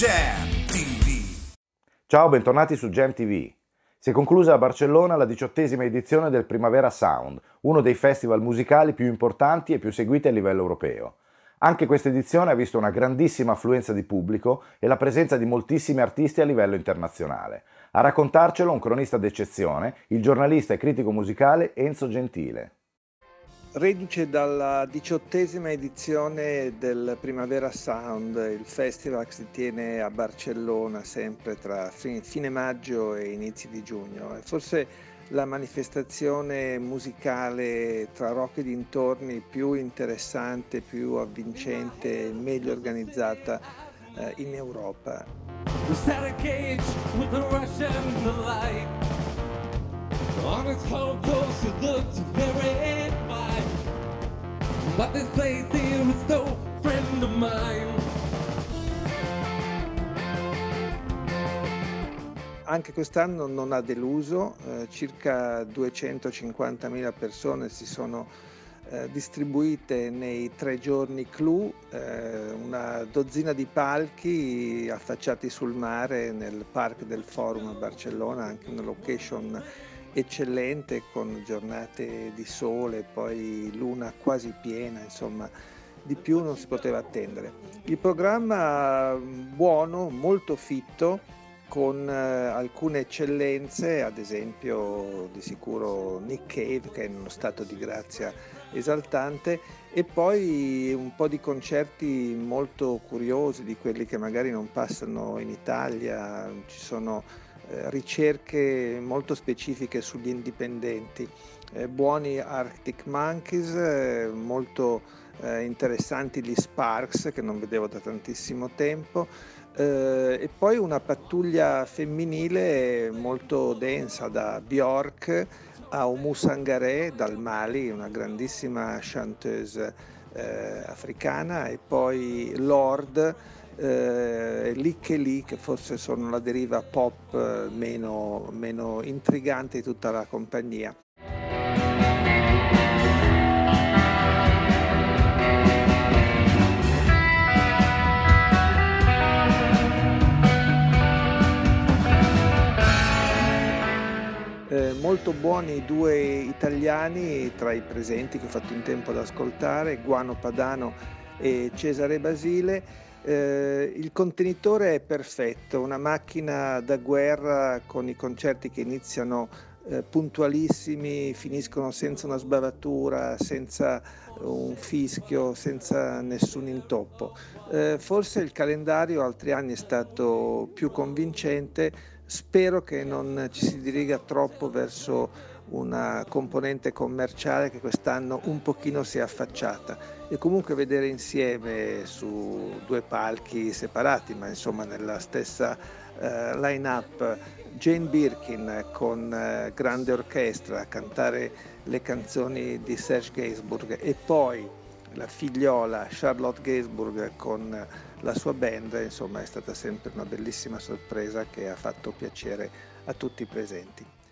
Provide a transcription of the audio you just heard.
Jam TV. Ciao, bentornati su Jam TV. Si è conclusa a Barcellona la 18ª edizione del Primavera Sound, uno dei festival musicali più importanti e più seguiti a livello europeo. Anche questa edizione ha visto una grandissima affluenza di pubblico e la presenza di moltissimi artisti a livello internazionale. A raccontarcelo un cronista d'eccezione, il giornalista e critico musicale Enzo Gentile. Reduce dalla 18ª edizione del Primavera Sound, il festival che si tiene a Barcellona sempre tra fine maggio e inizi di giugno, è forse la manifestazione musicale tra rock e dintorni più interessante, più avvincente e meglio organizzata in Europa. On its photos it looked very fine, but this place here is no friend of mine. Anche quest'anno non ha deluso, circa 250.000 persone si sono distribuite nei 3 giorni clou, una dozzina di palchi affacciati sul mare nel Parc del Forum a Barcellona, anche una location eccellente con giornate di sole, poi luna quasi piena, insomma di più non si poteva attendere. Il programma buono, molto fitto, con alcune eccellenze, ad esempio di sicuro Nick Cave che è in uno stato di grazia esaltante, e poi un po' di concerti molto curiosi, di quelli che magari non passano in Italia. Ci sono ricerche molto specifiche sugli indipendenti, buoni Arctic Monkeys, molto interessanti gli Sparks che non vedevo da tantissimo tempo, e poi una pattuglia femminile molto densa, da Björk a Oumou Sangaré dal Mali, una grandissima chanteuse africana, e poi Lord, Likke Lee, che forse sono la deriva pop meno intrigante di tutta la compagnia. Molto buoni i 2 italiani tra i presenti che ho fatto in tempo ad ascoltare, Guano Padano e Cesare Basile. Il contenitore è perfetto, una macchina da guerra con i concerti che iniziano puntualissimi, finiscono senza una sbavatura, senza un fischio, senza nessun intoppo. Forse il calendario altri anni è stato più convincente. Spero che non ci si diriga troppo verso una componente commerciale che quest'anno un pochino si è affacciata, e comunque vedere insieme su 2 palchi separati, ma insomma nella stessa line-up, Jane Birkin con grande orchestra a cantare le canzoni di Serge Gainsbourg, e poi la figliola Charlotte Gainsbourg con la sua band, insomma è stata sempre una bellissima sorpresa che ha fatto piacere a tutti i presenti.